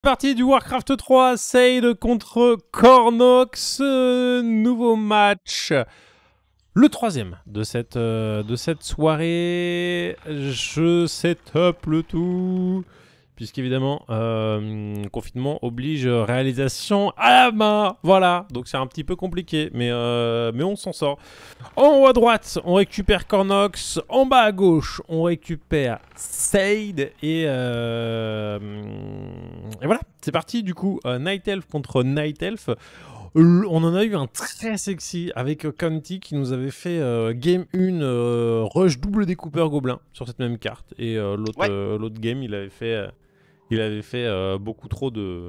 Partie du Warcraft 3, Seid contre Cornox, nouveau match, le troisième de cette soirée. Je setup le tout, puisqu'évidemment, confinement oblige réalisation à la main, voilà, donc c'est un petit peu compliqué, mais on s'en sort. En haut à droite, on récupère Cornox, en bas à gauche, on récupère Seid, et voilà, c'est parti du coup, Night Elf contre Night Elf. On en a eu un très sexy avec Conti qui nous avait fait game 1 rush double découpeur gobelin sur cette même carte, et l'autre game il avait fait beaucoup trop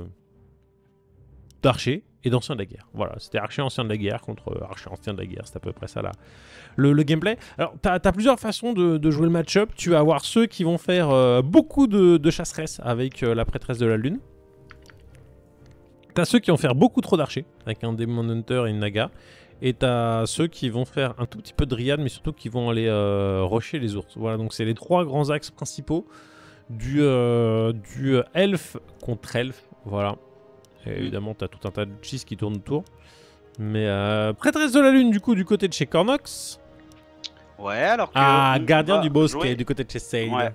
d'archers et d'anciens de la guerre. Voilà, c'était archer ancien de la guerre contre archer ancien de la guerre, c'est à peu près ça là. Le gameplay. Alors, tu as plusieurs façons de jouer le match-up. Tu vas avoir ceux qui vont faire beaucoup de chasseresses avec la prêtresse de la lune. T'as ceux qui vont faire beaucoup trop d'archers avec un Demon Hunter et une Naga. Et t'as ceux qui vont faire un tout petit peu de dryade, mais surtout qui vont aller rusher les ours. Voilà, donc c'est les trois grands axes principaux du elfe contre elfe. Voilà. Et évidemment, t'as tout un tas de cheese qui tournent autour. Mais prêtresse de la lune, du coup, du côté de chez Cornox. Ouais, alors que... Ah, gardien du bosquet, du côté de chez Seid. Ouais.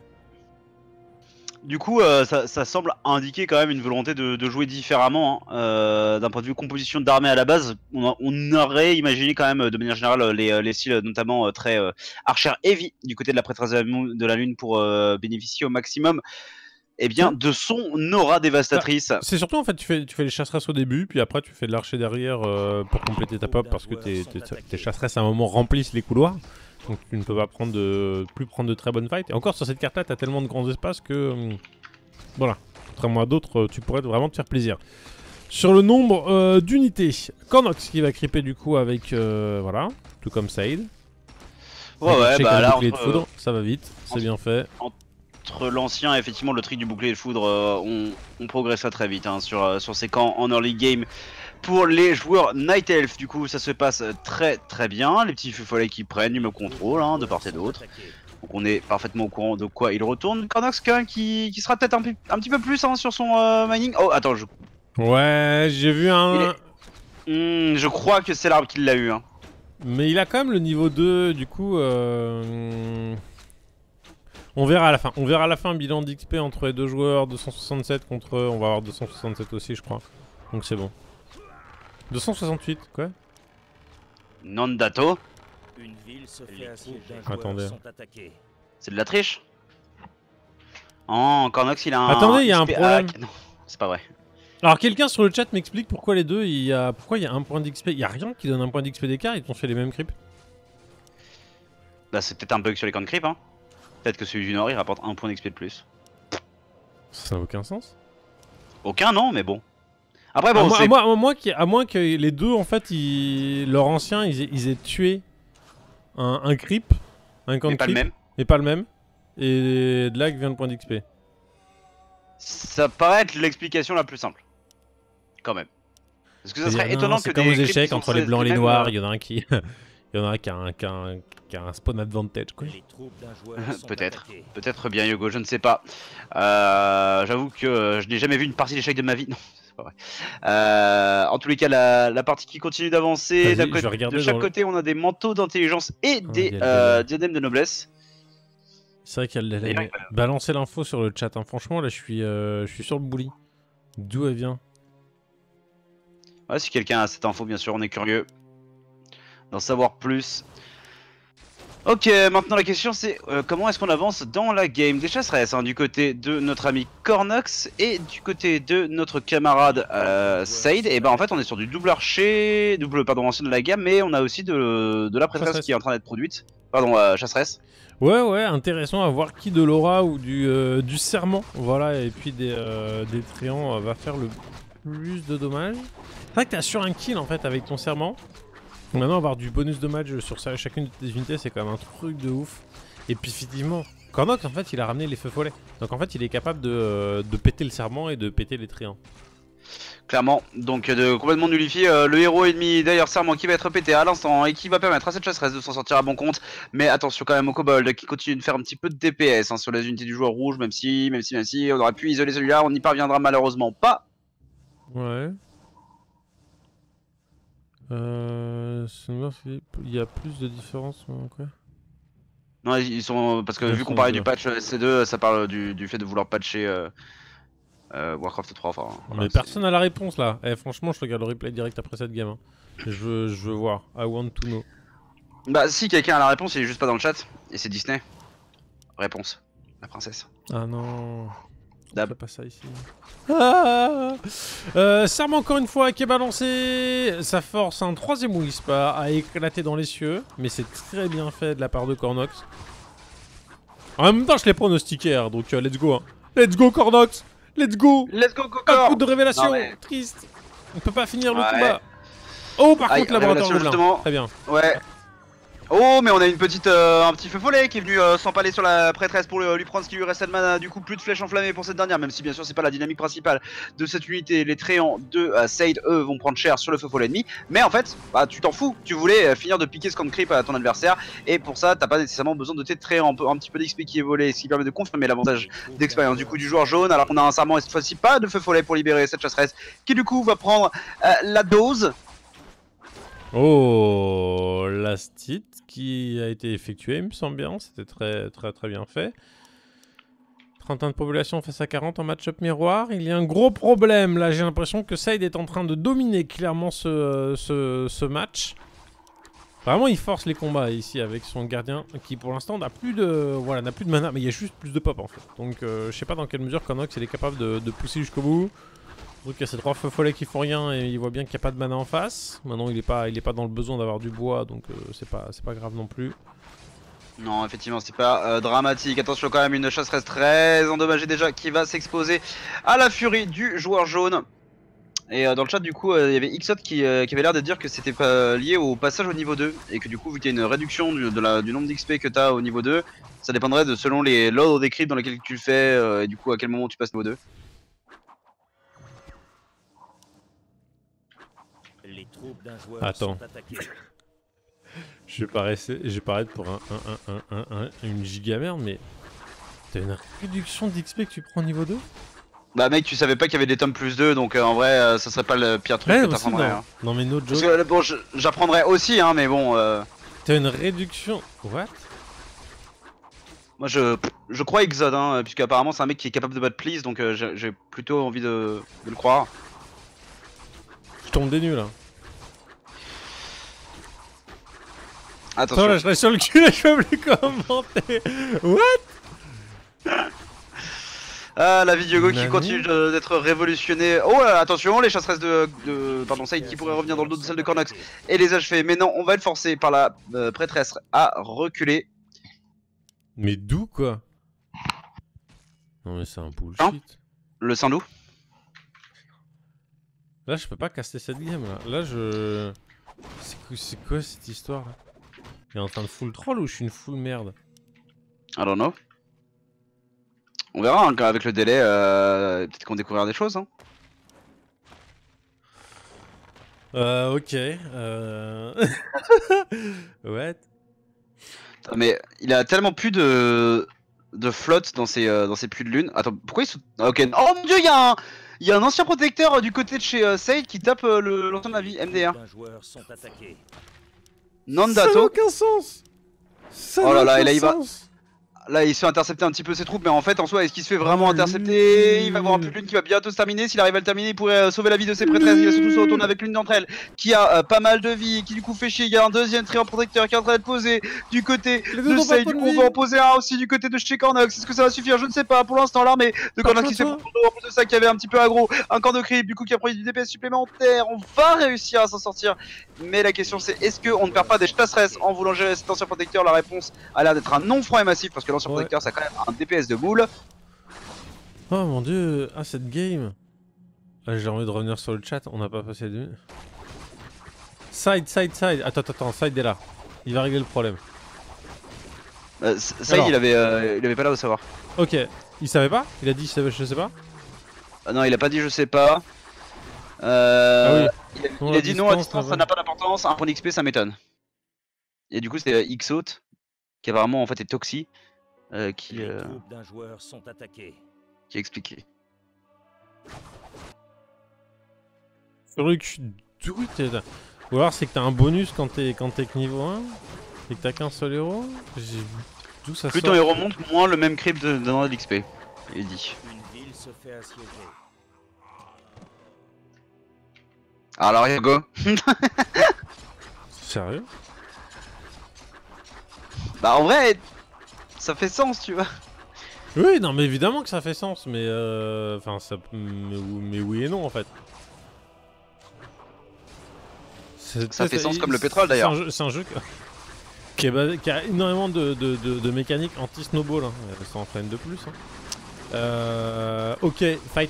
Du coup, ça semble indiquer quand même une volonté de jouer différemment. Hein. D'un point de vue composition d'armée à la base, on aurait imaginé quand même, de manière générale, les styles notamment très archer heavy du côté de la prêtresse de la lune pour bénéficier au maximum de son aura dévastatrice. C'est surtout en fait, tu fais les chasseresses au début, puis après tu fais de l'archer derrière pour compléter ta pop, parce que tes chasseresses à un moment remplissent les couloirs. Donc tu ne peux pas plus prendre de très bonnes fights. Et encore sur cette carte là, tu as tellement de grands espaces que... voilà, contrairement à d'autres, tu pourrais vraiment te faire plaisir. Sur le nombre d'unités, Cornox qui va creeper du coup avec... voilà, tout comme Seid. Ouais, bah là... de foudre, ça va vite, c'est bien fait. Entre l'ancien et effectivement le trick du bouclier de foudre, on progressa très vite hein, sur ces camps en early game. Pour les joueurs Night Elf, du coup ça se passe très très bien, les petits feux follets qui prennent du contrôle hein, de part et d'autre. Donc on est parfaitement au courant de quoi il retourne. Cornox quand même qui sera peut-être un petit peu plus hein, sur son mining. Oh attends, ouais, j'ai vu un... je crois que c'est l'arbre qui l'a eu hein. Mais il a quand même le niveau 2, du coup... On verra à la fin. On verra à la fin un bilan d'XP entre les deux joueurs, 267 contre... On va avoir 267 aussi je crois. Donc c'est bon. 268, quoi. Non dato. Une ville se fait assiéger d'un attendez. C'est de la triche. Oh, Cornox il a un... Attendez, il y a un problème. Non, c'est pas vrai. Alors quelqu'un sur le chat m'explique pourquoi les deux, pourquoi il y a un point d'XP. Il y a rien qui donne un point d'XP d'écart, ils ont fait les mêmes creeps. Bah c'est peut-être un bug sur les camps de creep hein. Peut-être que celui du nord il rapporte un point d'XP de plus. Ça n'a aucun sens. Aucun non, mais bon. Après bon, à moins que les deux en fait, leur ancien, ils aient tué un creep, un camp de creep, mais pas le même. Et de là vient le point d'XP. Ça paraît être l'explication la plus simple. Quand même. Parce que ça serait étonnant que c'est comme aux échecs entre les blancs et les noirs, il y en a un qui... il y en a un qui a un spawn advantage quoi. Peut-être bien Yogo, je ne sais pas. J'avoue que je n'ai jamais vu une partie d'échecs de ma vie. Non, c'est pas vrai. En tous les cas, la partie qui continue d'avancer. De chaque côté, on a des manteaux d'intelligence et des diadèmes de noblesse. C'est vrai qu'elle a balancé l'info sur le chat. Hein. Franchement, là, je suis sur le bouli. D'où elle vient? Ouais, si quelqu'un a cette info, bien sûr, on est curieux d'en savoir plus. Ok, maintenant la question c'est comment est-ce qu'on avance dans la game des chasseresses hein, du côté de notre ami Cornox et du côté de notre camarade Seid. Et ben en fait on est sur du double archer, ancien de la gamme, mais on a aussi de la prêtresse qui est en train d'être produite. Pardon, chasseresse. Ouais, intéressant à voir qui de l'aura ou du serment. Voilà, et puis des tréants va faire le plus de dommages. C'est vrai que t'as sur un kill en fait avec ton serment. Maintenant avoir du bonus dommage sur chacune de tes unités c'est quand même un truc de ouf. Et puis effectivement, Cornox en fait il a ramené les feux follets. Donc en fait il est capable de péter le serment et de péter les tréants. Clairement, donc de complètement nullifier le héros ennemi d'ailleurs serment qui va être pété à l'instant et qui va permettre à cette chasseresse de s'en sortir à bon compte. Mais attention quand même au kobold qui continue de faire un petit peu de DPS sur les unités du joueur rouge, même si on aurait pu isoler celui-là, on n'y parviendra malheureusement pas. Ouais. Il y a plus de différence quoi. Non, ils sont parce que vu qu'on parlait du patch C2, ça parle du fait de vouloir patcher Warcraft 3. Enfin, voilà, mais personne n'a la réponse là. Eh, franchement, je regarde le replay direct après cette game. Hein. Je veux voir. I want to know. Bah, si quelqu'un a la réponse, il est juste pas dans le chat. Et c'est Disney. Réponse. La princesse. Ah non. Dab. Pas ça ici. Ah Serment encore une fois qui est balancé. Ça force un troisième Wisp à éclater dans les cieux. Mais c'est très bien fait de la part de Cornox. En même temps, je l'ai pronostiqué, hein, donc let's go. Hein. Let's go, Cornox. Let's go. Let's go, Pas de Cocor. coup de révélation. Mais... Triste. On peut pas finir le combat. Oh, par contre, laboratoire de justement. Très bien. Ouais. Oh, mais on a une petite, un petit feu follet qui est venu s'empaler sur la prêtresse pour lui prendre ce qui lui restait de mana. Du coup, plus de flèches enflammées pour cette dernière, même si bien sûr c'est pas la dynamique principale de cette unité. Les tréants de Seid, eux, vont prendre cher sur le feu follet ennemi. Mais en fait, bah, tu t'en fous. Tu voulais finir de piquer ce camp de creep à ton adversaire. Et pour ça, t'as pas nécessairement besoin de tes tréants. Un petit peu d'XP qui est volé, ce qui permet de confirmer l'avantage d'expérience du coup du joueur jaune. Alors qu'on a un serment et cette fois-ci pas de feu follet pour libérer cette chasseresse qui du coup va prendre la dose. Oh, last hit qui a été effectué, il me semble bien, c'était très bien fait. 31 de population face à 40 en match-up miroir. Il y a un gros problème là, j'ai l'impression que Seid est en train de dominer clairement ce match. Vraiment, il force les combats ici avec son gardien qui pour l'instant n'a plus de mana, mais il y a juste plus de pop en fait. Donc je sais pas dans quelle mesure Cornox il est capable de pousser jusqu'au bout. Donc il y a ces trois feux follets qui font rien et il voit bien qu'il n'y a pas de mana en face. Maintenant il est pas dans le besoin d'avoir du bois, donc c'est pas grave non plus. Non, effectivement, c'est pas dramatique. Attention quand même, une chasseresse très endommagée déjà qui va s'exposer à la furie du joueur jaune. Et dans le chat du coup, il y avait Xot qui avait l'air de dire que c'était pas lié au passage au niveau 2. Et que du coup, vu qu'il y a une réduction du nombre d'XP que tu as au niveau 2, ça dépendrait de selon l'ordre des creeps dans lesquels tu le fais et du coup à quel moment tu passes au niveau 2. Les troupes d'un joueur Attends. sont attaquées. Je vais paraître pour une giga merde, mais t'as une réduction d'XP que tu prends au niveau 2? Bah mec, tu savais pas qu'il y avait des tomes plus 2, donc en vrai ça serait pas le pire truc que t'apprendrais. Hein. Non mais no joke. Parce que bon, j'apprendrais aussi, hein, mais bon. T'as une réduction. What? Moi je crois Exode, hein, puisque apparemment c'est un mec qui est capable de battre Please, donc j'ai plutôt envie de le croire. Je tombe des nuls là. Attention. Attends là, je reste sur le cul là, je peux plus commenter. What? Ah, la Vidiogo qui continue d'être révolutionnée. Oh là, attention, les chasseresses pardon, Seid qui pourrait revenir dans le dos de celle de Cornox et les achever. Mais non, on va être forcé par la prêtresse à reculer. Mais d'où quoi? Non mais c'est un bullshit. Hein, le Sindou. Là je peux pas caster cette game là. Là je... C'est quoi cette histoire là? Il est en train de full troll ou je suis une full merde? I don't know. On verra hein, avec le délai, peut-être qu'on découvrira des choses. Hein. Ok. What? Mais il a tellement plus de flotte dans ses pluies de lune. Attends, pourquoi ils sont... Ok, oh mon dieu, il y a un ancien protecteur du côté de chez Seid qui tape l'ancien navire MDR. Nandato. Ça n'a aucun sens. Oh là là, et là il va... Là il se fait intercepter un petit peu ses troupes, mais en fait en soi est-ce qu'il se fait vraiment intercepter? Il va avoir un plus de lune qui va bientôt se terminer. S'il arrive à le terminer, il pourrait sauver la vie de ses prêtresses. Il va surtout se retourner avec l'une d'entre elles qui a pas mal de vie et qui du coup fait chier. Il y a un deuxième tréant protecteur qui est en train de poser du côté de Seid. Du coup on va en poser un aussi du côté de chez Cornox. Est-ce que ça va suffire? Je ne sais pas. Pour l'instant l'armée de Cornox qui se fait prendre en plus de ça, qui avait un petit peu aggro un camp de creep du coup qui a pris du DPS supplémentaire. On va réussir à s'en sortir, mais la question c'est est-ce qu'on ne perd pas des chasseresses en voulant gérer cet ancien protecteur? La réponse a l'air d'être un non franc et massif parce que l'ancien protecteur ça a quand même un DPS de boule. Oh mon dieu, ah cette game. Ah, j'ai envie de revenir sur le chat, on n'a pas passé de... Side. Attends, Side est là. Il va régler le problème. Side il avait pas l'air de savoir. Ok, il savait pas? Il a dit je sais pas? Non, il a pas dit je sais pas. Ah oui. Il a dit non à distance, ça n'a pas d'importance, un point d'XP ça m'étonne. Et du coup c'est Xote, qui apparemment en fait est Toxi, qui Les troupes d'un joueur sont attaquées. a expliqué. Truc, ou alors c'est que t'as un bonus quand t'es que niveau 1 et que t'as qu'un seul héros. D'où ça Plus sort ton héros monte, moins le même creep de l'XP, il dit. Une ville se fait assiéger. Alors Yago. Sérieux? Bah en vrai, ça fait sens tu vois. Oui, non mais évidemment que ça fait sens, mais enfin ça, mais oui et non en fait. Ça fait sens comme le pétrole d'ailleurs. C'est un jeu qui a énormément de mécaniques anti-snowball, hein. Ça en freine de plus. Hein. Ok, fight.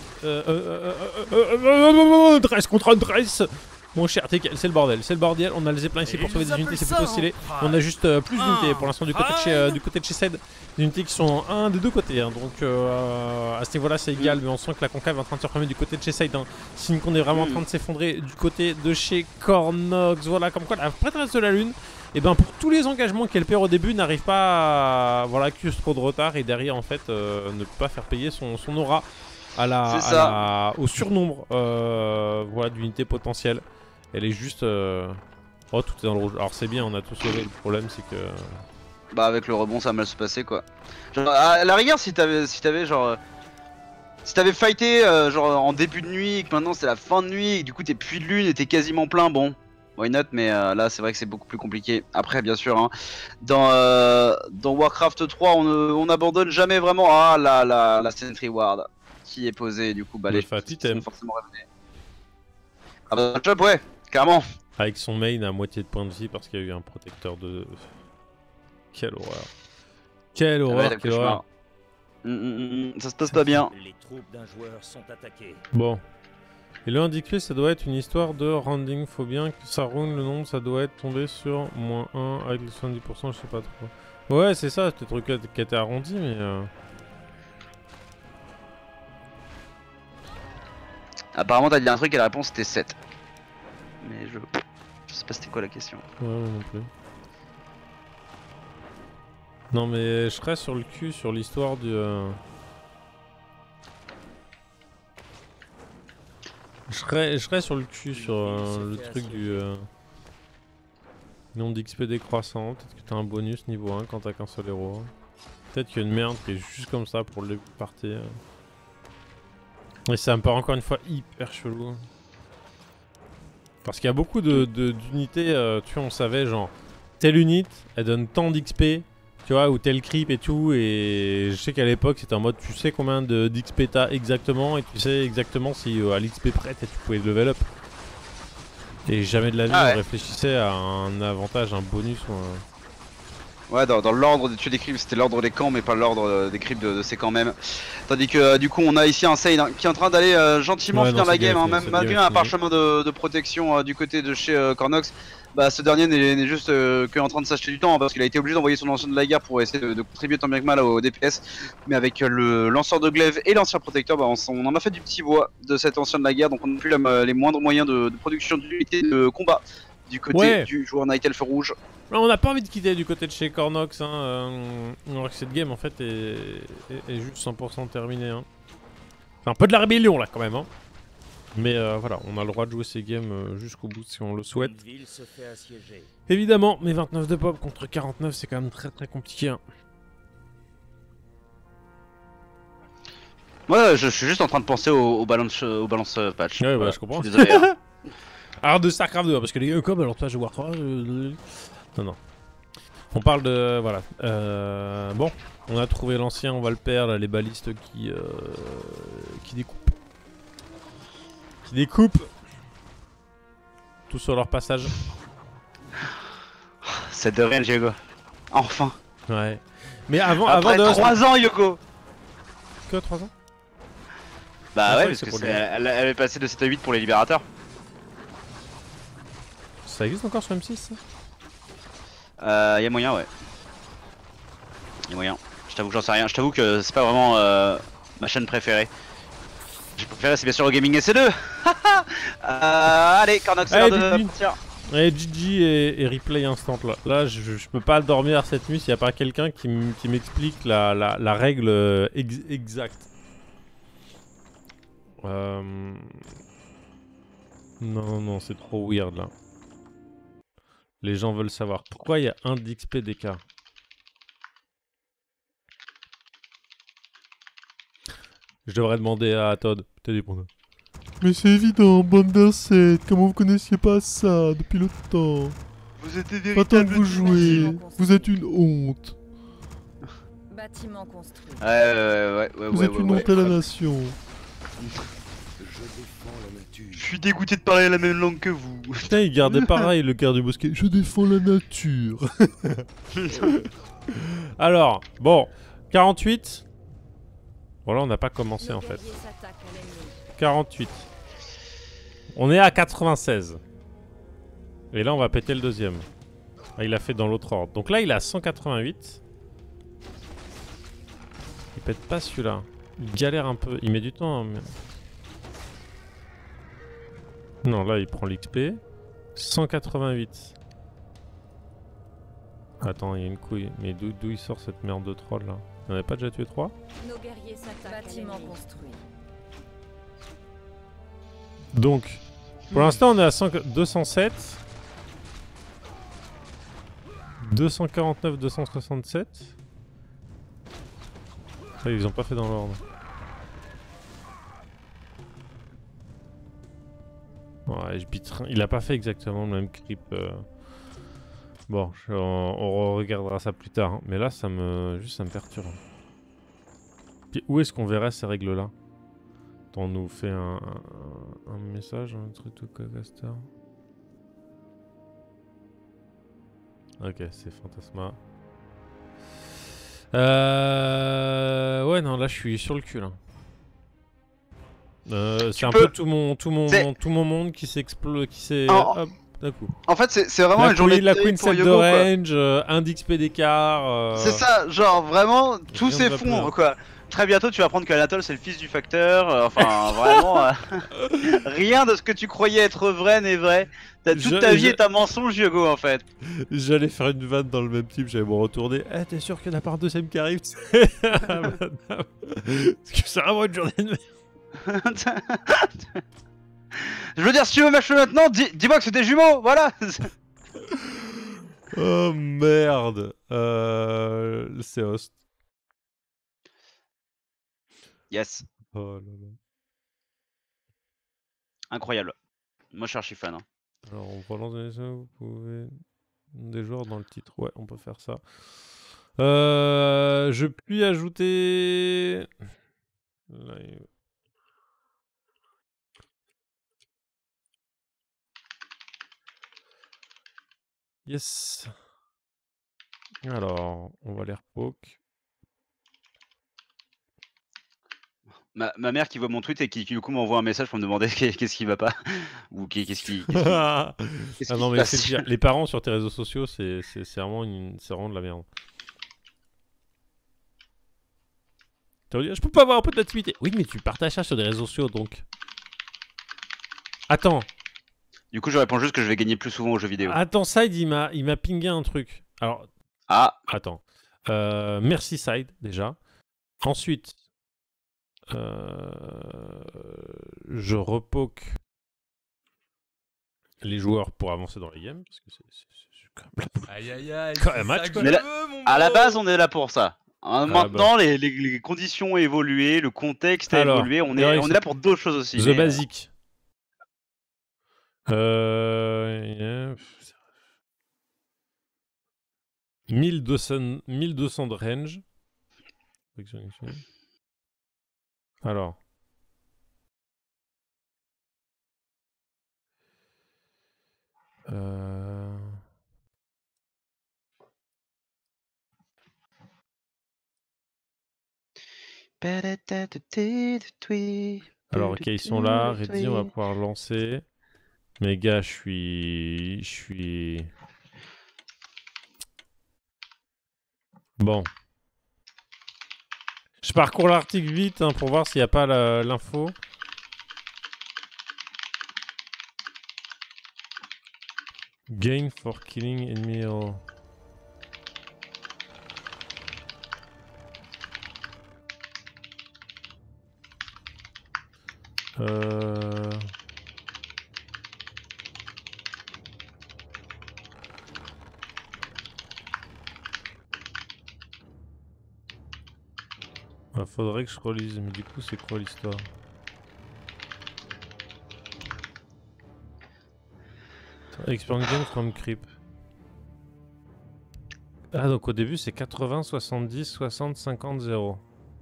Dress contre un dress. Mon cher TKL, c'est le bordel, on a le zeppelin ici pour sauver des unités, c'est plutôt stylé. On a juste plus d'unités pour l'instant du côté de chez Ced. Des unités qui sont un des deux côtés, hein. Donc à ce niveau là c'est égal, mais on sent que la concave est en train de se refermer du côté de chez Ced, hein. Signe qu'on est vraiment en train de s'effondrer du côté de chez Cornox. Voilà, comme quoi la prêtresse de la lune, et ben pour tous les engagements qu'elle perd au début, n'arrive pas à accuse trop de retard et derrière en fait ne peut pas faire payer son aura au surnombre voilà, d'unités potentielles. Elle est juste... Oh, tout est dans le rouge. Alors c'est bien, on a tout sauvé. Le problème c'est que... Bah avec le rebond ça va mal se passer quoi. Genre, à la rigueur si t'avais genre... Si t'avais fighté genre en début de nuit et que maintenant c'est la fin de nuit et que du coup t'es puits de lune et t'es quasiment plein, bon... Why not, mais là c'est vrai que c'est beaucoup plus compliqué. Après bien sûr, hein, dans Warcraft 3 on abandonne jamais vraiment la Sentry Ward qui est posée, du coup bah les fat item. forcément revenus. Ah bah job ouais, carrément. Avec son main à moitié de points de vie parce qu'il y a eu un protecteur de... Quelle horreur. Quelle horreur, ouais, quelle horreur. Ça se passe pas bien. Les troupes d'un joueur sont attaquées. Bon. Et le indiqué, ça doit être une histoire de rounding. Faut bien que ça round le nombre, ça doit être tombé sur -1 avec les 70%, je sais pas trop. Ouais, c'est ça, c'était le truc qui a été arrondi, mais... Apparemment t'as dit un truc et la réponse c'était 7. Mais je sais pas c'était quoi la question. Ouais, moi non plus. Non mais je serais sur le cul sur l'histoire du... Je serais sur le cul sur le truc du... Nombre d'XP décroissant, peut-être que t'as un bonus niveau 1 quand t'as qu'un seul héros. Peut-être qu'il y a une merde qui est juste comme ça pour le début de partie. Et ça me paraît encore une fois hyper chelou. Parce qu'il y a beaucoup d'unités, tu vois, on savait genre, telle unité, elle donne tant d'XP, tu vois, ou tel creep et tout, et je sais qu'à l'époque c'était en mode, tu sais combien d'XP t'as exactement, et tu sais exactement si à l'XP près tu pouvais level up. Et jamais de la vie on réfléchissait à un avantage, un bonus ou un... Ouais, dans l'ordre de tuer des creeps, c'était l'ordre des camps, mais pas l'ordre des creeps de ces camps même. Tandis que du coup, on a ici un Seid hein, qui est en train d'aller gentiment finir la game, hein, même malgré un parchemin de protection du côté de chez Cornox. Bah, ce dernier n'est juste que en train de s'acheter du temps hein, parce qu'il a été obligé d'envoyer son ancien de la guerre pour essayer de contribuer tant bien que mal au DPS. Mais avec le lanceur de glaive et l'ancien protecteur, bah, on en a fait du petit bois de cet ancien de la guerre, donc on n'a plus les moindres moyens de production d'unité de combat du côté du joueur Night Elf rouge. On n'a pas envie de quitter du côté de chez Cornox, hein, alors que cette game en fait est juste 100% terminée. Hein. C'est un peu de la rébellion là quand même. Hein. Mais voilà, on a le droit de jouer ces games jusqu'au bout si on le souhaite. Évidemment, mais 29 de pop contre 49 c'est quand même très très compliqué. Hein. Moi je suis juste en train de penser au balance patch. Ouais, bah, je comprends. Je suis désolé. Hein. Alors de StarCraft 2, hein, parce que les gars comme alors toi je vais voir 3. Non. On parle de... Voilà. Bon, on a trouvé l'ancien, on va le perdre, les balistes qui découpent. Qui découpent. Tout sur leur passage. C'est de rien, Yogo. Enfin. Ouais. Mais avant Après 3 ans, Yogo. Que 3 ans? Bah ouais, parce que elle est passée de 7 à 8 pour les libérateurs. Ça existe encore sur M6 ça? Y'a moyen, ouais. Y'a moyen. Je t'avoue que j'en sais rien. Je t'avoue que c'est pas vraiment ma chaîne préférée. J'ai préféré, c'est bien sûr au Gaming SC2. Allez, Cornox, c'est Allez, l'heure de GG. partir. Et GG et replay instant là. Là, je peux pas dormir cette nuit s'il n'y a pas quelqu'un qui m'explique la règle exacte. Non, c'est trop weird là. Les gens veulent savoir pourquoi il y a un d'XP d'écart. Je devrais demander à Todd. T'es dépendant. Mais c'est évident, bande d'insectes. Comment vous connaissiez pas ça depuis le temps? Vous êtes des Pas tant que véritables... vous jouez. Vous êtes une honte. Bâtiment construit. Ouais. Vous êtes une honte à la nation. Je défends la nature. Je suis dégoûté de parler la même langue que vous. Putain, il gardait pareil le garde du bosquet. Je défends la nature. Alors, bon, 48. Bon là on n'a pas commencé en fait. 48. On est à 96. Et là on va péter le deuxième. Ah, il a fait dans l'autre ordre. Donc là il est à 188. Il pète pas celui-là. Il galère un peu. Il met du temps. Hein, mais... Non, là il prend l'XP. 188. Attends, il y a une couille. Mais d'où il sort cette merde de troll là? On avait pas déjà tué 3? Nos guerriers s'attaquent. Bâtiment construit. Donc, pour l'instant on est à 207. 249, 267. Ah, ils ont pas fait dans l'ordre. Ouais, il a pas fait exactement le même creep. Bon, on regardera ça plus tard. Hein. Mais là, ça me perturbe. Puis où est-ce qu'on verrait ces règles-là? On nous fait un message, un truc tout caster. Ok, c'est Fantasma. Ouais, non, là je suis sur le cul là. C'est un peu tout mon monde qui s'explose, qui s'est. Hop, d'un coup. En fait, c'est vraiment une journée la de Queen pour set de Yogo, quoi. range, un d'XP d'écart. C'est ça, genre vraiment tout rien ne va s'effondre plus. quoi. Très bientôt tu vas apprendre qu'Anatole c'est le fils du facteur, enfin vraiment rien de ce que tu croyais être vrai n'est vrai. Toute ta vie est un mensonge Yogo en fait. J'allais faire une vanne dans le même type, j'allais me retourner. Eh, t'es sûr qu'il y en a pas un deuxième qui arrive? Parce que c'est vraiment une journée de merde. Je veux dire si tu veux m'acheter maintenant, dis-moi que c'est des jumeaux, voilà. Oh merde. C'est Host. Yes, Oh là là. incroyable. Moi je suis archi fan. Hein. Alors on relance des essais, vous pouvez... Des joueurs dans le titre, ouais on peut faire ça. Je puis ajouter... Là, yes. Alors, on va les repoke. Ma mère qui voit mon tweet et qui du coup m'envoie un message pour me demander qu'est-ce qui va pas ou qu'est-ce qui Ah non mais passe. c'est pire. Les parents sur tes réseaux sociaux c'est vraiment de la merde. Tu vas dire, je peux pas avoir un peu d'activité. Oui mais tu partages ça sur des réseaux sociaux donc. Attends. Du coup je réponds juste que je vais gagner plus souvent aux jeux vidéo. Attends, Side il m'a pingé un truc. Alors. Ah. Attends. Merci Side déjà. Ensuite. Je repoke les joueurs pour avancer dans les games parce que c'est quand même Aïe aïe aïe. Quand même match, quoi. Mais là, à la base base, on est là pour ça. Hein, maintenant, les conditions ont évolué, le contexte a Alors, évolué. On est là pour d'autres choses aussi. The mais, Basic. Yeah. 1200 de range. Alors. Alors, ok, ils sont là. Ready, on va pouvoir lancer. Mais gars, je suis... Bon. Je parcours l'article vite hein, pour voir s'il n'y a pas l'info. Gain for killing enemy hero. Faudrait que je relise, mais du coup c'est quoi l'histoire? Experience gain from creep. Ah donc au début c'est 80, 70, 60, 50, 0.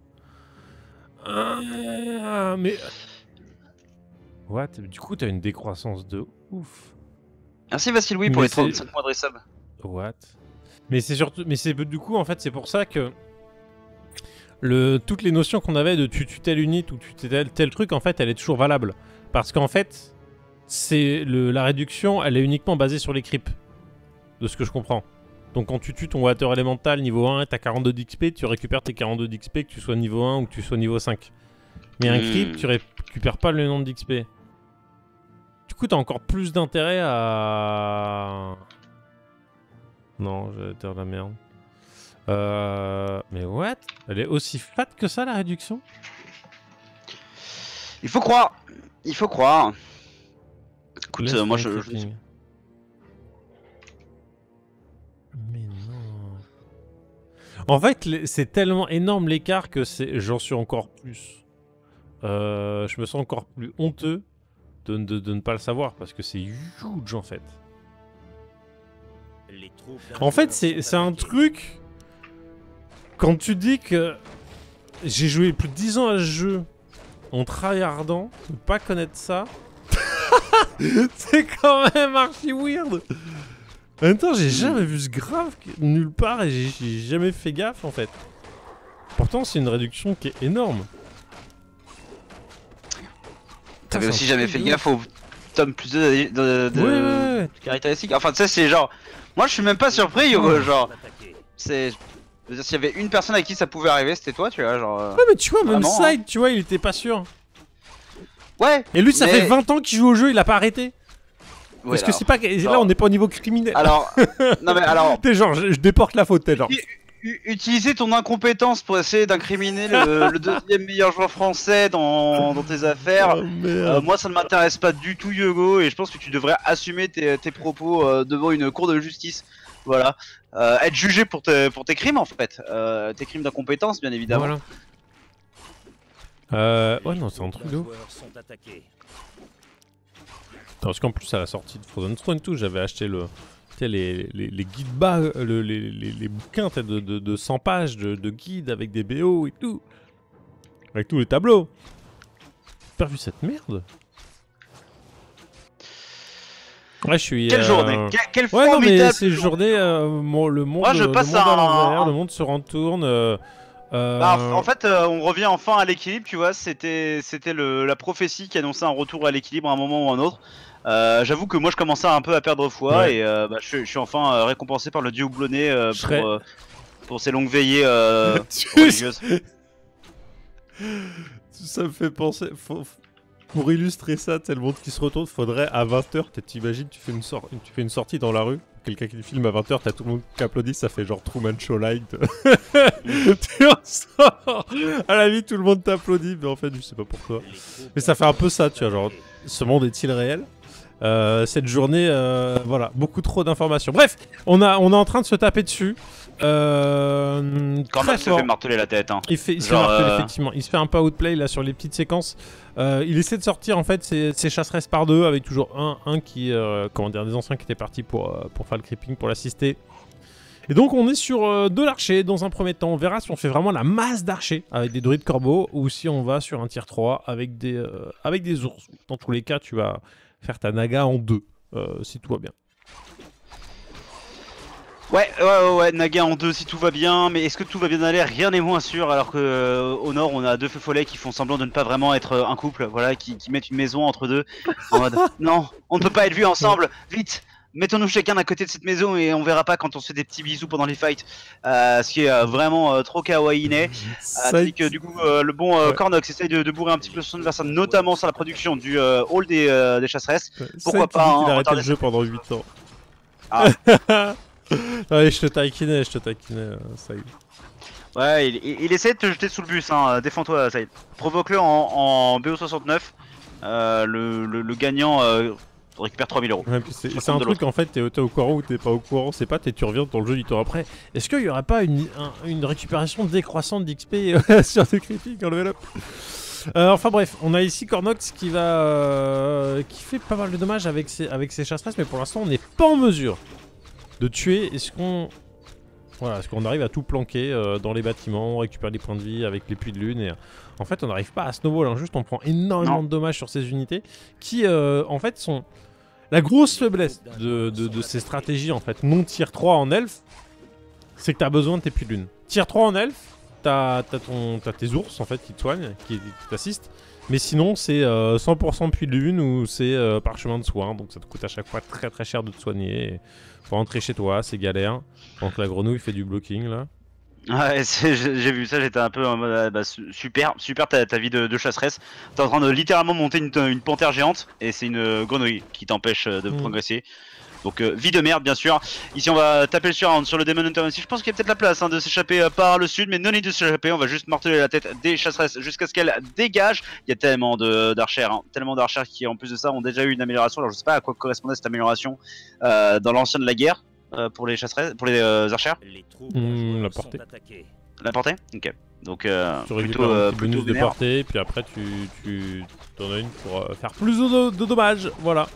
Ah, mais... What? Du coup t'as une décroissance de ouf. Merci Vassil Louis pour Mais les 35 mois de resub. What? Mais c'est surtout... Mais c'est du coup en fait c'est pour ça que... Toutes les notions qu'on avait de tu tel unit ou tu tel truc, en fait, elle est toujours valable. Parce qu'en fait, la réduction, elle est uniquement basée sur les creeps. De ce que je comprends. Donc quand tu tues ton water elemental niveau 1 et t'as 42 d'XP, tu récupères tes 42 d'XP que tu sois niveau 1 ou que tu sois niveau 5. Mais un creep, tu récupères pas le nombre d'XP. Du coup, t'as encore plus d'intérêt à... Non, j'allais dire la merde. Mais what? Elle est aussi fat que ça la réduction? Il faut croire. Il faut croire. Écoute, Less moi creeping. Mais non. En fait, c'est tellement énorme l'écart que j'en suis encore plus. Je me sens encore plus honteux de ne pas le savoir parce que c'est huge en fait. En fait, c'est un truc. Quand tu dis que j'ai joué plus de 10 ans à ce jeu en tryhardant, ne pas connaître ça, c'est quand même archi weird. En même temps, j'ai jamais vu ce graphe nulle part et j'ai jamais fait gaffe en fait. Pourtant, c'est une réduction qui est énorme. T'avais aussi jamais fait gaffe au tome plus de Ouais. caractéristiques. Enfin, tu sais, c'est genre. Moi, je suis même pas surpris, Yogo. Genre, c'est. Je veux dire, s'il y avait une personne à qui ça pouvait arriver, c'était toi, tu vois, genre... Ouais, mais tu vois, même vraiment, Side, tu vois, il était pas sûr. Ouais. Et lui, ça mais... fait 20 ans qu'il joue au jeu, il a pas arrêté. Ouais, Parce que alors, c'est pas... Là, on n'est pas au niveau criminel. Alors... non, mais alors... T'es genre, je déporte la faute, t'es genre... Utiliser ton incompétence pour essayer d'incriminer le deuxième meilleur joueur français dans tes affaires, moi ça ne m'intéresse pas du tout, Yogo, et je pense que tu devrais assumer tes propos devant une cour de justice. Voilà, être jugé pour tes crimes en fait, tes crimes d'incompétence bien évidemment. Voilà. Ouais non c'est un truc de ouf. Parce qu'en plus à la sortie de Frozen Throne et tout, j'avais acheté les guides bas, les bouquins de 100 pages de guides avec des BO et tout. Avec tous les tableaux. J'ai pas vu cette merde. Ouais, je suis. Quelle journée, quelle ouais, non, mais ces journée. le monde, moi, je passe le monde à l'envers, le monde se retourne. Bah, en fait, on revient enfin à l'équilibre, tu vois. C'était la prophétie qui annonçait un retour à l'équilibre à un moment ou à un autre. J'avoue que moi, je commençais un peu à perdre foi, ouais. Et bah, je suis enfin récompensé par le dieu houblonné pour ces longues veillées religieuses. Ça me fait penser. Pour illustrer ça, tu sais, le monde qui se retourne, faudrait à 20h, t'imagines, tu fais une sortie dans la rue, quelqu'un qui filme à 20h, t'as tout le monde qui applaudit, ça fait genre Truman Show-like. Tu en sors, à la vie, tout le monde t'applaudit, mais en fait, je sais pas pourquoi. Mais ça fait un peu ça, tu vois, genre, ce monde est-il réel? Cette journée, voilà, beaucoup trop d'informations. Bref, on est en train de se taper dessus. Quand même, se fait marteler la tête. Hein. Il se fait marteler, effectivement. Il se fait un peu outplay là sur les petites séquences. Il essaie de sortir en fait ses chasseresses par deux avec toujours un qui, comment dire, des anciens qui étaient partis pour faire le creeping, pour l'assister. Et donc on est sur de l'archer dans un premier temps. On verra si on fait vraiment la masse d'archers avec des druides corbeaux ou si on va sur un tier 3 avec des ours. Dans tous les cas, tu vas faire ta naga en deux si tout va bien. Ouais, naga en deux si tout va bien, mais est-ce que tout va bien aller? Rien n'est moins sûr, alors que au nord on a deux feux follets qui font semblant de ne pas vraiment être un couple, voilà, qui mettent une maison entre deux. En mode, non, on ne peut pas être vus ensemble, vite, mettons-nous chacun à côté de cette maison et on verra pas quand on se fait des petits bisous pendant les fights. Ce qui est vraiment trop kawaii-né. Tandis que du coup le bon Cornox essaye de bourrer un petit peu son adversaire, notamment sur la production du hall des chasseresses. Pourquoi pas il a arrêté le jeu pendant 8 ans. Ah. Ouais, je te taquinais, ça y est. Ouais, il essaie de te jeter sous le bus, hein. Défends-toi, Saïd. Provoque-le en BO69. Le gagnant récupère 3000 euros. Ouais, c'est un truc en fait, t'es au courant ou t'es pas au courant, c'est pas, tu reviens dans le jeu du temps après. Est-ce qu'il y aurait pas une récupération décroissante d'XP sur des critiques en level up? Enfin bref, on a ici Cornox qui qui fait pas mal de dommages avec ses chasseresses, mais pour l'instant on n'est pas en mesure de tuer. Est-ce qu'on arrive à tout planquer dans les bâtiments, on récupère les points de vie avec les puits de lune et en fait on n'arrive pas à snowball, hein, juste on prend énormément de dommages sur ces unités qui en fait sont la grosse faiblesse de ces stratégies en fait non tier 3 en elfe, c'est que t'as besoin de tes puits de lune. Tier 3 en elfe, t'as tes ours en fait qui te soignent, qui t'assistent, mais sinon c'est 100% puits de lune ou c'est parchemin de soin, donc ça te coûte à chaque fois très très cher de te soigner. Et faut rentrer chez toi, c'est galère. Quand la grenouille fait du blocking là. Ouais, j'ai vu ça, j'étais un peu en mode bah, super ta vie de chasseresse. T'es en train de littéralement monter une panthère géante et c'est une grenouille qui t'empêche de progresser. Donc vie de merde bien sûr. Ici on va taper sur le Demon Hunter aussi. Je pense qu'il y a peut-être la place de s'échapper par le sud, mais non need de s'échapper. On va juste marteler la tête des chasseresses jusqu'à ce qu'elles dégagent. Il y a tellement d'archères, tellement d'archères qui en plus de ça ont déjà eu une amélioration. Alors je sais pas à quoi correspondait cette amélioration dans l'ancien de la guerre pour les chasseresses, pour les archères. La portée. La portée. Ok. Donc tu récupères un petit bonus de portée, puis après tu t'en as une pour faire plus de dommages. Voilà.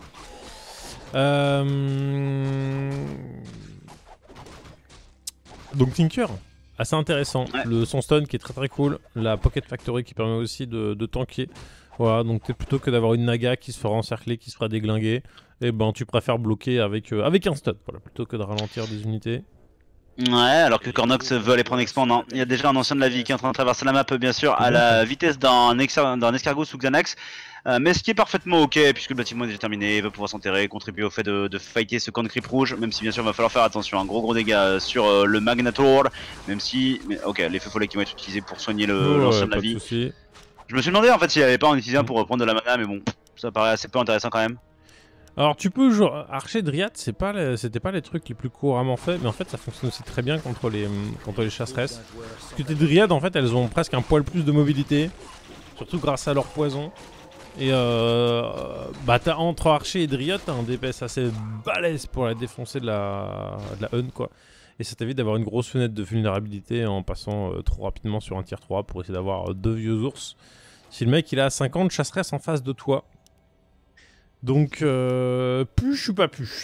Donc Tinker, assez intéressant. Ouais. Le son stun qui est très très cool. La Pocket Factory qui permet aussi de tanker. Voilà, donc plutôt que d'avoir une Naga qui se fera encercler, qui se fera déglinguer, et ben tu préfères bloquer avec un stun, voilà, plutôt que de ralentir des unités. Ouais, alors que Cornox veut aller prendre expand, hein. Il y a déjà un ancien de la vie qui est en train de traverser la map, bien sûr, à la vitesse d'un escargot sous Xanax. Mais ce qui est parfaitement ok, puisque le bâtiment est déjà terminé, il va pouvoir s'enterrer, contribuer au fait de fighter ce camp de creep rouge, même si bien sûr il va falloir faire attention, un gros dégâts sur le Magnator, même si, ok, les feux follets qui vont être utilisés pour soigner l'ancien de la vie. Je me suis demandé en fait s'il n'y avait pas en utilisé un pour reprendre de la mana, mais bon, ça paraît assez peu intéressant quand même. Alors tu peux jouer archer Dryad, c'était pas les trucs les plus couramment faits, mais en fait ça fonctionne aussi très bien contre les chasseresses. Parce que tes Dryades en fait elles ont presque un poil plus de mobilité, surtout grâce à leur poison. Et bah entre archer et Dryad t'as un DPS assez balèze pour la défoncer de la Hun quoi. Et ça t'évite d'avoir une grosse fenêtre de vulnérabilité en passant trop rapidement sur un tier 3 pour essayer d'avoir 2 vieux ours. Si le mec il a 50 chasseresses en face de toi. Donc, puche ou pas puche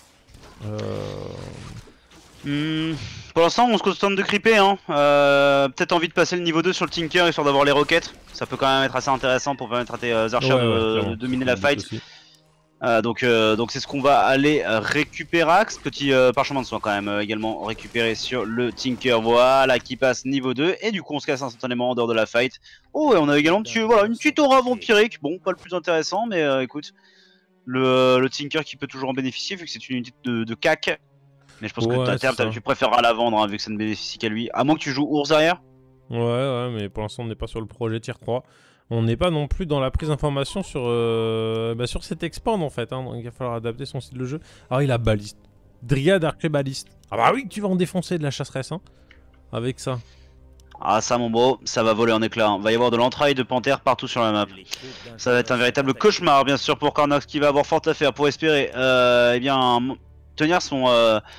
Pour l'instant, on se contente de creeper. Hein. Peut-être envie de passer le niveau 2 sur le Tinker histoire d'avoir les roquettes. Ça peut quand même être assez intéressant pour permettre à tes archers de dominer la fight. Donc c'est ce qu'on va aller récupérer. Petit parchemin de soin quand même également récupéré sur le Tinker. Voilà, qui passe niveau 2. Et du coup, on se casse instantanément en dehors de la fight. Oh, et on a également voilà, une petite aura vampirique. Bon, pas le plus intéressant, mais écoute. Le Tinker qui peut toujours en bénéficier vu que c'est une unité de cac. Mais je pense que à terme tu préféreras la vendre hein, vu que ça ne bénéficie qu'à lui. À moins que tu joues ours derrière. Ouais, mais pour l'instant on n'est pas sur le projet tier 3. On n'est pas non plus dans la prise d'information sur cet expand en fait. Hein, donc il va falloir adapter son style de jeu. Alors il a baliste. Dryad, archer, baliste. Ah bah oui, tu vas en défoncer de la chasseresse hein, avec ça. Ah ça mon beau, ça va voler en éclats. Hein. Va y avoir de l'entraille de panthère partout sur la map. Ça va être un véritable cauchemar bien sûr pour Cornox qui va avoir fort à faire pour espérer eh bien tenir son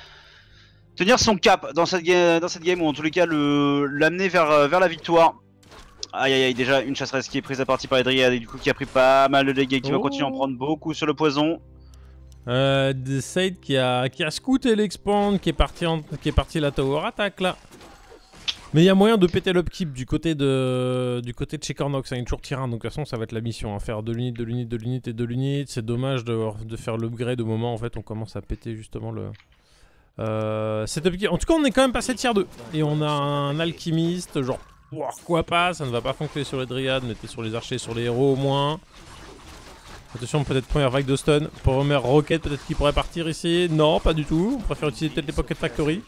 cap dans cette game ou en tous les cas l'amener vers la victoire. Aïe déjà une chasseresse qui est prise à partie par les Dryades et du coup qui a pris pas mal de dégâts qui va continuer à en prendre beaucoup sur le poison. Said qui a scouté l'expand, qui est parti la tower attack là. Mais il y a moyen de péter l'upkeep du côté de chez Cornox, hein, il est toujours tier 1, donc de toute façon ça va être la mission, hein, faire 2 l'unité, c'est dommage de faire l'upgrade au moment où en fait on commence à péter justement cet upkeep. En tout cas on est quand même passé tier 2, et on a un alchimiste, genre pourquoi pas, ça ne va pas fonctionner sur les Dryades, mettez sur les archers, sur les héros au moins. Attention, peut-être première vague de stun, première roquette peut-être qui pourrait partir ici, non pas du tout, on préfère utiliser peut-être les Pocket Factory.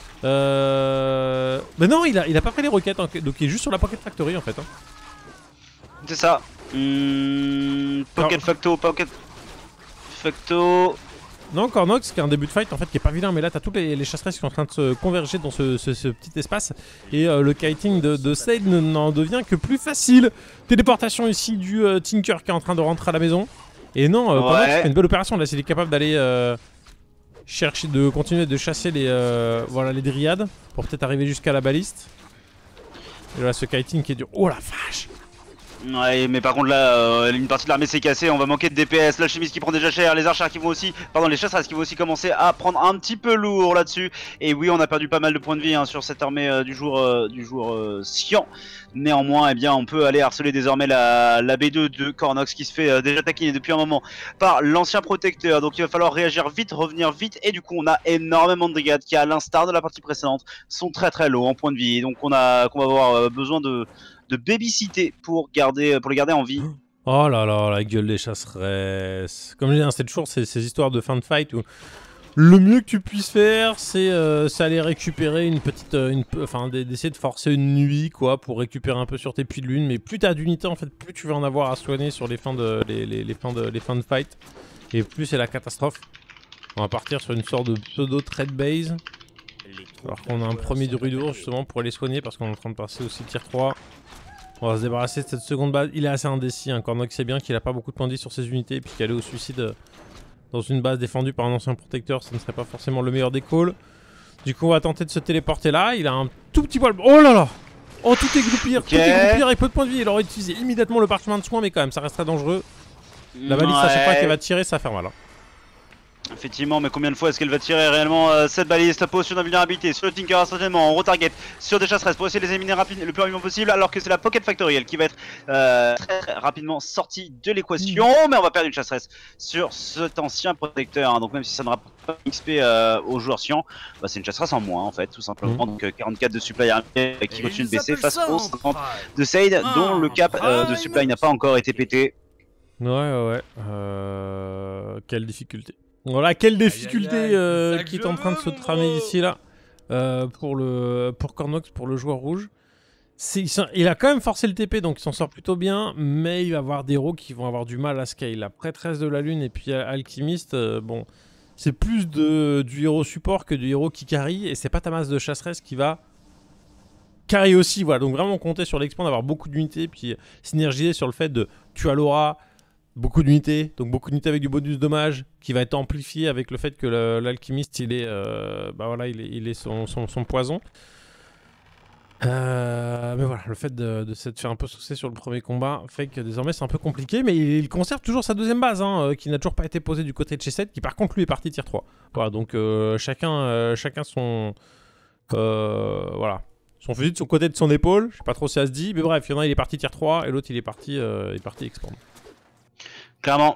Mais non, il a pas pris les roquettes, hein, donc il est juste sur la Pocket Factory en fait. Hein. C'est ça. Pocket Facto. Non, Cornox qui a un début de fight en fait qui est pas vilain, mais là t'as toutes les chasseresses qui sont en train de se converger dans ce petit espace. Et le kiting de Sade n'en devient que plus facile. Téléportation ici du Tinker qui est en train de rentrer à la maison. Et non, Cornox fait une belle opération là, s'il est capable d'aller chercher, de continuer de chasser les dryades pour peut-être arriver jusqu'à la baliste. Et là ce kiting qui est dur. Oh la vache! Ouais, mais par contre là, une partie de l'armée s'est cassée, on va manquer de DPS, l'alchimiste qui prend déjà cher, les archers qui vont aussi, pardon, les chasseresses qui vont aussi commencer à prendre un petit peu lourd là-dessus. Et oui, on a perdu pas mal de points de vie hein, sur cette armée du jour Sian. Néanmoins, eh bien, on peut aller harceler désormais la B2 de Cornox qui se fait déjà taquiner depuis un moment par l'ancien protecteur. Donc il va falloir réagir vite, revenir vite. Et du coup, on a énormément de brigades qui, à l'instar de la partie précédente, sont très low en points de vie. Et donc qu'on va avoir besoin de babysitter pour les garder en vie. Oh là là, la gueule des chasseresses. Comme je dis, hein, c'est toujours ces histoires de fin de fight où le mieux que tu puisses faire, c'est aller récupérer une petite, d'essayer de forcer une nuit quoi, pour récupérer un peu sur tes puits de lune. Mais plus t'as d'unités en fait, plus tu vas en avoir à soigner sur les fins de fight, et plus c'est la catastrophe. On va partir sur une sorte de pseudo trade base. Alors qu'on a un premier druidour justement pour les soigner parce qu'on est en train de passer aussi tier 3. On va se débarrasser de cette seconde base. Il est assez indécis, hein. Cornox sait bien qu'il a pas beaucoup de points de vie sur ses unités et puis qu'aller au suicide dans une base défendue par un ancien protecteur, ça ne serait pas forcément le meilleur des calls. Du coup on va tenter de se téléporter là. Il a un tout petit poil... Oh là là! Oh tout est groupir, tout est groupir avec peu de points de vie. Il aurait utilisé immédiatement le parchemin de soin mais quand même ça resterait dangereux. La balise à chaque fois qu'elle va tirer ça va faire mal hein. Effectivement, mais combien de fois est-ce qu'elle va tirer réellement cette balise? La potion d'invulnérabilité sur le Tinker instantanément, on retarget sur des chasseresses pour essayer de les éliminer le plus rapidement possible, alors que c'est la Pocket Factory elle qui va être très rapidement sortie de l'équation. Mais on va perdre une chasseresse sur cet ancien protecteur, hein. Donc même si ça ne rapporte pas XP aux joueurs Sian, bah, c'est une chasseresse en moins en fait, tout simplement. Donc 44 de supply qui continue de baisser face aux 50 de Sade, dont le cap de supply n'a pas encore été pété. Ouais. Quelle difficulté. Voilà, quelle difficulté qui est en train de se tramer ici là pour Cornox, pour le joueur rouge. Il a quand même forcé le TP donc il s'en sort plutôt bien, mais il va y avoir des héros qui vont avoir du mal à scale. La prêtresse de la lune et puis alchimiste, bon, c'est plus du héros support que du héros qui carry, et c'est pas ta masse de chasseresse qui va carry aussi. Voilà, donc vraiment compter sur l'expand, d'avoir beaucoup d'unités, puis synergiser sur le fait de tu as l'aura. Beaucoup d'unités, donc beaucoup d'unités avec du bonus dommage qui va être amplifié avec le fait que l'alchimiste il est son poison. Mais voilà, le fait de se faire un peu saucer sur le premier combat fait que désormais c'est un peu compliqué, mais il conserve toujours sa deuxième base hein, qui n'a toujours pas été posée du côté de chez Seth, qui par contre lui est parti tier 3. Voilà, donc chacun son son fusil de son côté de son épaule, je sais pas trop si ça se dit, mais bref, il y en a il est parti tier 3 et l'autre il est parti expand. Clairement,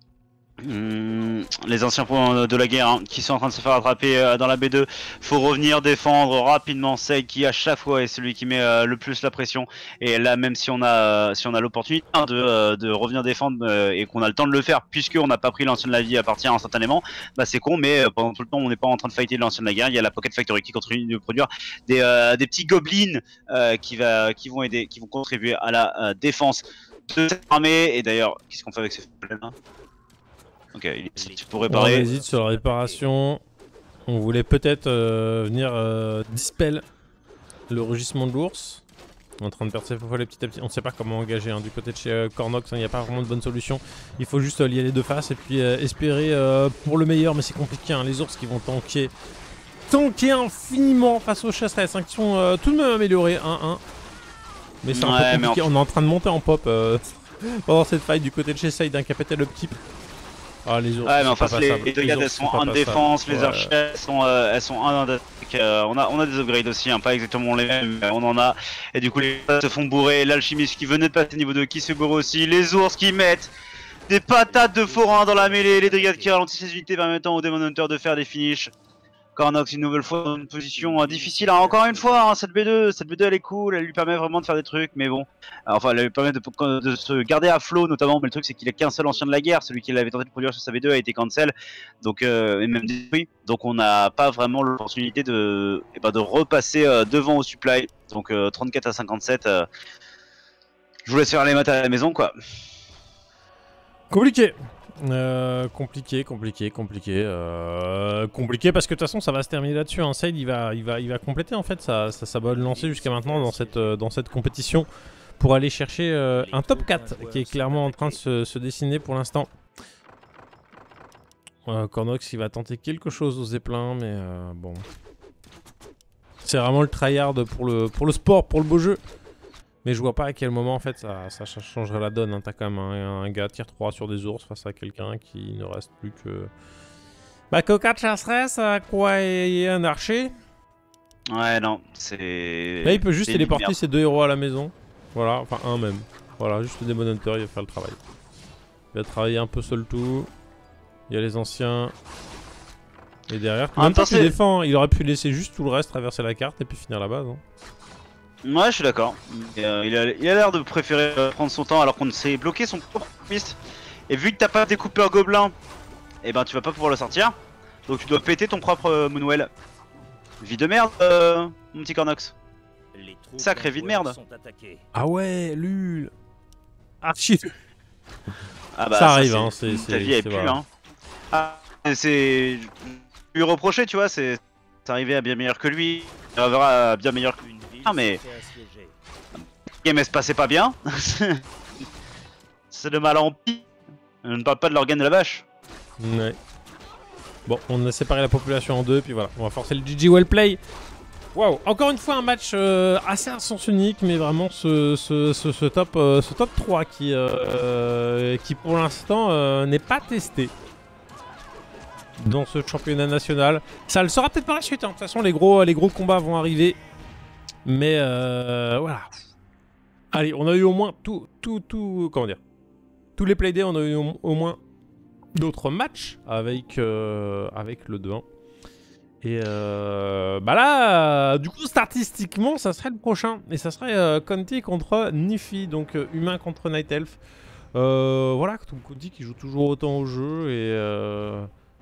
les anciens points de la guerre hein, qui sont en train de se faire attraper dans la B2. Faut revenir défendre rapidement Sade qui à chaque fois est celui qui met le plus la pression. Et là même si on a l'opportunité de revenir défendre et qu'on a le temps de le faire puisqu'on n'a pas pris l'ancien de la vie à partir instantanément, bah c'est con, mais pendant tout le temps on n'est pas en train de fighter l'ancien de la guerre. Il y a la Pocket Factory qui continue de produire des petits gobelins qui vont contribuer à la défense de cette armée. Et d'ailleurs, qu'est-ce qu'on fait avec ces problèmes là? Ok, il est pour réparer. On hésite sur la réparation. On voulait peut-être venir dispel le rugissement de l'ours. On est en train de perdre ses folles petit à petit. On ne sait pas comment engager hein. Du côté de chez Cornox, il n'y a pas vraiment de bonne solution. Il faut juste y aller de face et puis espérer pour le meilleur, mais c'est compliqué hein. Les ours qui vont tanker infiniment face aux chasseresses hein, qui sont tout de même améliorés 1-1. Mais c'est un peu compliqué, on est en train de monter en pop pendant cette fight du côté de chez Sade, qui a pété le petit. Ah, les ours, ouais, mais en face, les Dryades elles sont 1 de défense, les archers elles sont 1 d'attaque. On a des upgrades aussi, hein, pas exactement les mêmes, mais on en a. Et du coup, les se font bourrer. L'alchimiste qui venait de passer niveau 2 qui se bourre aussi. Les ours qui mettent des patates de forain dans la mêlée. Les Dryades qui ralentissent les unités permettant aux Demon Hunter de faire des finishes. Cornox une nouvelle fois dans une position difficile. Alors, encore une fois, hein, cette B2 elle est cool, elle lui permet vraiment de faire des trucs, mais bon. Enfin, elle lui permet de se garder à flot notamment, mais le truc c'est qu'il a qu'un seul ancien de la guerre, celui qu'il avait tenté de produire sur sa B2 a été cancel, donc, et même détruit. Donc on n'a pas vraiment l'opportunité de repasser devant au supply. Donc 34 à 57, je vous laisse faire les maths à la maison quoi. Compliqué. Compliqué parce que de toute façon ça va se terminer là-dessus. Hein. Saïd il va compléter en fait sa bonne lancée jusqu'à maintenant dans cette compétition pour aller chercher un top 4 qui est clairement en train de se dessiner pour l'instant. Cornox il va tenter quelque chose aux Zeppelins mais bon. C'est vraiment le tryhard pour le sport, pour le beau jeu. Mais je vois pas à quel moment en fait ça changerait la donne. Hein. T'as quand même un gars tier 3 sur des ours face à quelqu'un qui ne reste plus que... Bah que 4 chasseresses, quoi et un archer. Ouais non, c'est... Là il peut juste c'est téléporter merde. ses 2 héros à la maison. Voilà, enfin un même. Voilà, juste le Demon Hunter, il va faire le travail. Il va travailler un peu seul tout. Il y a les anciens. Et derrière, En même temps, il défend. Il aurait pu laisser juste tout le reste traverser la carte et puis finir la base. Hein. Ouais, je suis d'accord. Il a l'air de préférer prendre son temps alors qu'on s'est bloqué son propre piste. Et vu que t'as pas découpé un gobelin, et ben tu vas pas pouvoir le sortir. Donc tu dois péter ton propre Moonwell. Vie de merde, mon petit Cornox. Sacré vie de merde. Ah ouais, lul. Archi. Ah bah Ça arrive, hein, ta vie est plus, voilà. hein. Ah, c'est... Lui reprocher, tu vois, c'est arrivé à bien meilleur que lui. Il reverra à bien meilleur que lui. Ah mais... Le game se passait pas bien. C'est de mal en pis. On ne parle pas de l'organe de la vache. Ouais. Bon, on a séparé la population en deux, puis voilà. On va forcer le GG well play. Waouh, encore une fois un match assez à sens unique, mais vraiment ce top 3 qui pour l'instant n'est pas testé dans ce championnat national. Ça le sera peut-être par la suite, hein. De toute façon les gros combats vont arriver. Mais voilà. Allez, on a eu au moins comment dire, tous les playdays, on a eu au moins d'autres matchs avec le 2-1. Et bah là, du coup, statistiquement, ça serait le prochain. Et ça serait Conti contre Nifi, donc humain contre Night Elf. Voilà, Conti qui joue toujours autant au jeu et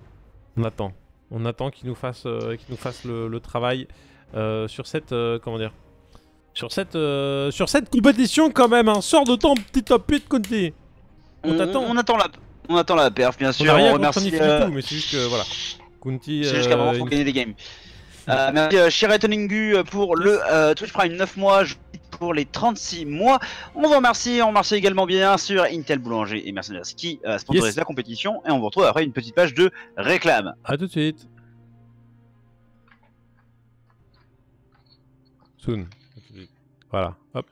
on attend qu'il nous fasse le travail sur cette comment dire, sur cette compétition quand même. Un sort de temps, petit top 8 Conti. On t'attend. On attend la perf, bien sûr. On a rien on contre remercie. Nifi du tout, mais c'est juste que voilà. Kunti, C'est jusqu'à un moment faut gagner des games. Merci Shiret Oningu pour le Twitch Prime 9 mois, pour les 36 mois. On vous remercie, on remercie également bien sûr Intel Boulanger et Mercenaires qui sponsorisent la compétition. Et on vous retrouve après une petite page de réclame. A tout de suite. Soon. Voilà, hop.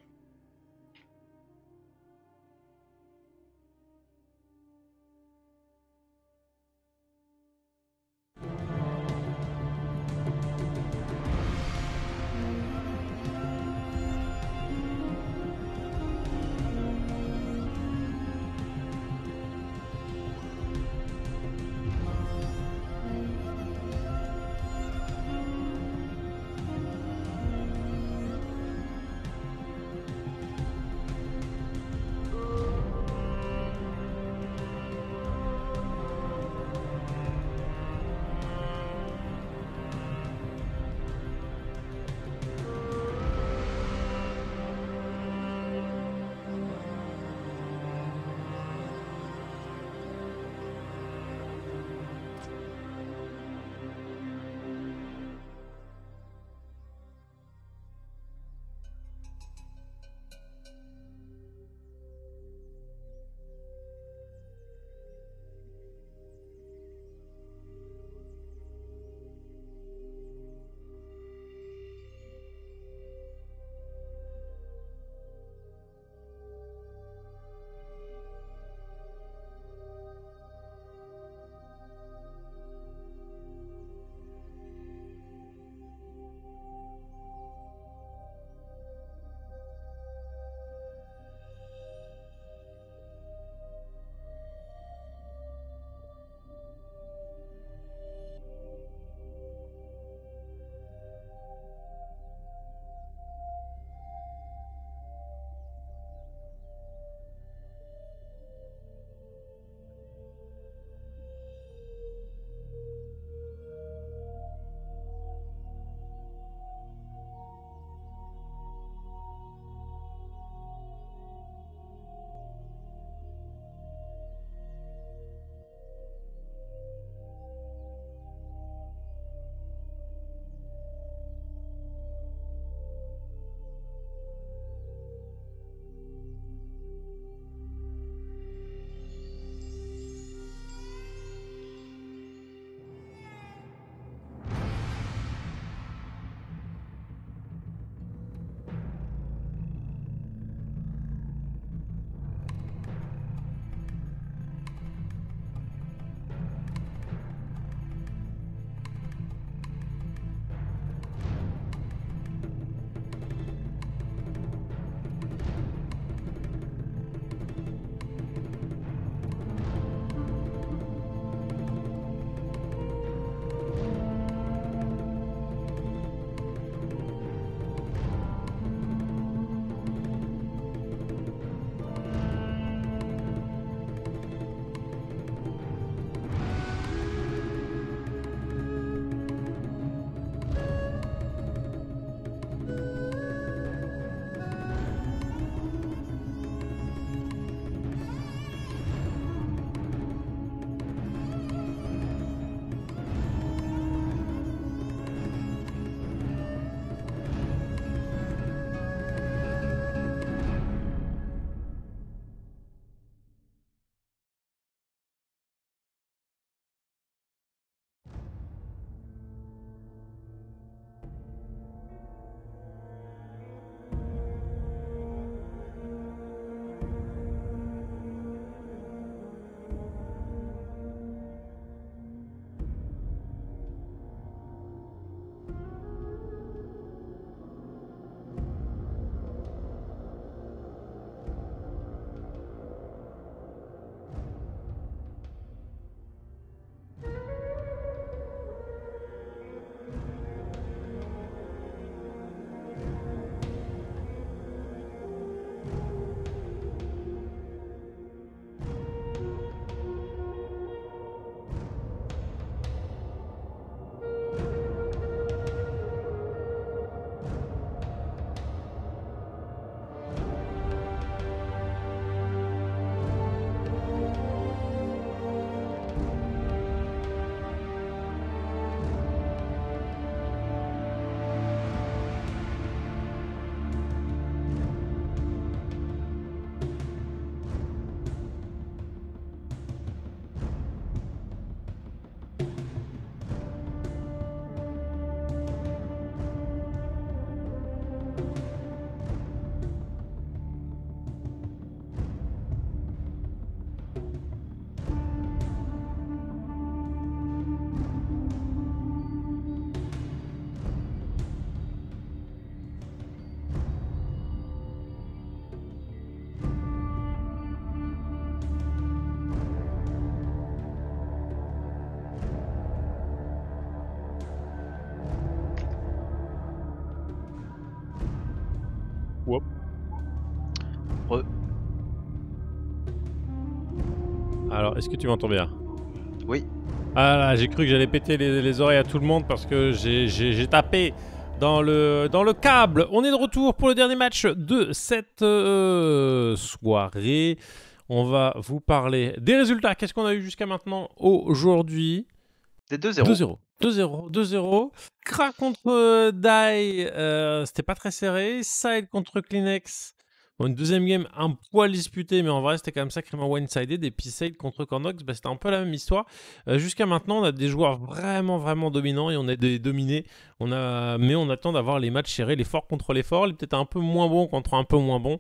Alors, est-ce que tu m'entends bien? Oui. Ah là, j'ai cru que j'allais péter les oreilles à tout le monde parce que j'ai tapé dans le câble. On est de retour pour le dernier match de cette soirée. On va vous parler des résultats. Qu'est-ce qu'on a eu jusqu'à maintenant aujourd'hui? C'est 2-0. 2-0. 2-0. 2-0. Kra contre Dai. C'était pas très serré. Side contre Kleenex. Bon, une deuxième game un poil disputée, mais en vrai c'était quand même sacrément one-sided. Et puis Side contre Cornox, bah, c'était un peu la même histoire. Jusqu'à maintenant, on a des joueurs vraiment dominants et on a des dominés. Mais on attend d'avoir les matchs serrés, les forts contre les forts, les peut-être un peu moins bons contre un peu moins bons.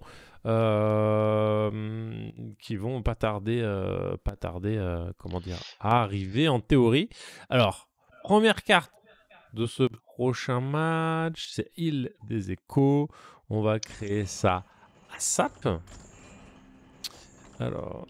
Qui vont pas tarder comment dire, à arriver en théorie. Alors, première carte de ce prochain match, c'est Île des Échos. On va créer ça à SAP. Alors...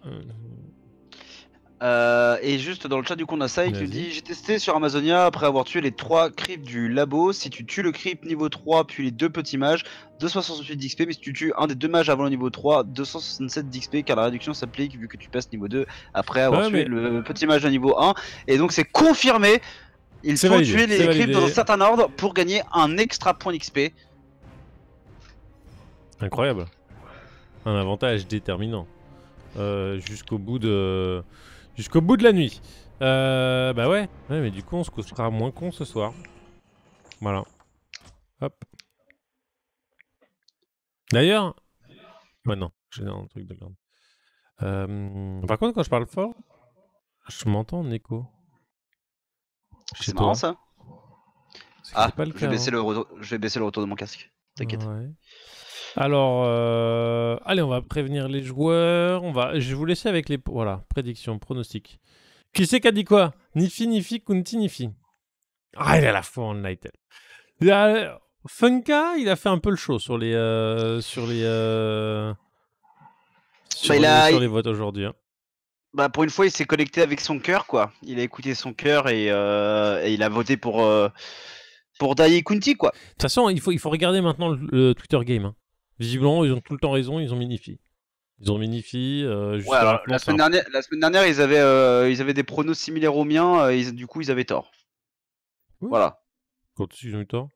Et juste dans le chat du coup on a ça qui Vas-y. nous dit: j'ai testé sur Amazonia après avoir tué les 3 creeps du labo. Si tu tues le creep niveau 3 puis les 2 petits mages, 268 d'XP, mais si tu tues un des 2 mages avant le niveau 3, 267 d'XP, car la réduction s'applique vu que tu passes niveau 2 après avoir Ouais, tué mais- le petit mage à niveau 1. Et donc c'est confirmé, il C'est faut validé, tuer les c'est creeps validé. dans un certain ordre pour gagner un extra point d'XP. Incroyable. Un avantage déterminant. Jusqu'au bout de la nuit. Bah ouais, mais du coup on se couchera moins con ce soir. Voilà. Hop. D'ailleurs... Ouais non, j'ai un truc de merde. Par contre quand je parle fort, je m'entends en écho. Chez C'est toi. marrant ça. C'est Ah, pas le je cas, vais baisser hein. je vais baisser le retour de mon casque. T'inquiète. Ouais. Alors, allez, on va prévenir les joueurs. Je vais vous laisser avec les... Voilà, prédictions, pronostics. Qui c'est qui a dit quoi? Nifi, Kunti, Nifi. Ah, il a la foi en Nightel. Funka, il a fait un peu le show sur les... sur les votes aujourd'hui. Hein. Bah pour une fois il s'est connecté avec son cœur quoi. Il a écouté son cœur et il a voté pour Dai et Kunti quoi. De toute façon, il faut regarder maintenant le Twitter Game. Hein. Visiblement, ils ont tout le temps raison, ils ont mis Nifi. Juste Ouais, alors, maintenant, la semaine dernière ils avaient des pronos similaires aux miens, du coup ils avaient tort. Oui. Voilà. Quand ils ont eu tort.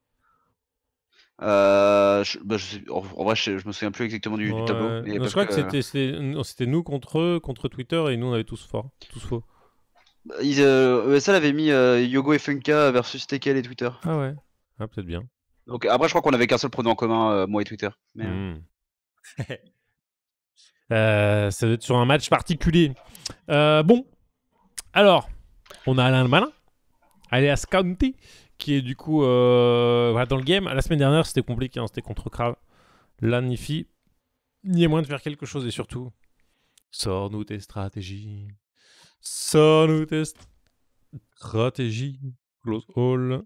En vrai je me souviens plus exactement du tableau. Mais Non, parce je crois que c'était nous contre Twitter et nous on avait tous faux. ça l'avait mis Yogo et Funka versus Tekel et Twitter. Ah ouais. Ah peut-être bien. Donc après je crois qu'on avait qu'un seul prono en commun, moi et Twitter. Mais, Ça doit être sur un match particulier. Bon. Alors, on a Alain le Malin, alias County, qui est du coup voilà, dans le game. La semaine dernière, c'était compliqué, hein, c'était contre Crave. Là, Nifi, il y a moyen de faire quelque chose et surtout, sors-nous tes stratégies. Sors-nous tes stratégies. Close all.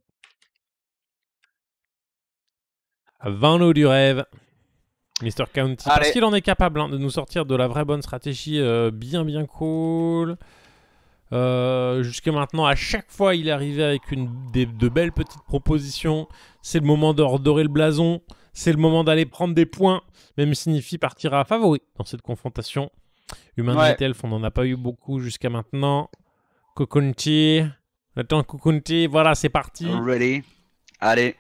Vends-nous du rêve. Mr. County. Allez. Parce qu'il en est capable hein, de nous sortir de la vraie bonne stratégie bien cool. Jusqu'à maintenant, à chaque fois, il est arrivé avec de belles petites propositions. C'est le moment de redorer le blason. C'est le moment d'aller prendre des points. Même si Nifi partira favori dans cette confrontation. Humanity Elf, on n'en a pas eu beaucoup jusqu'à maintenant. Kukunti. Attends, Kukunti. Voilà, c'est parti. ready. Allez.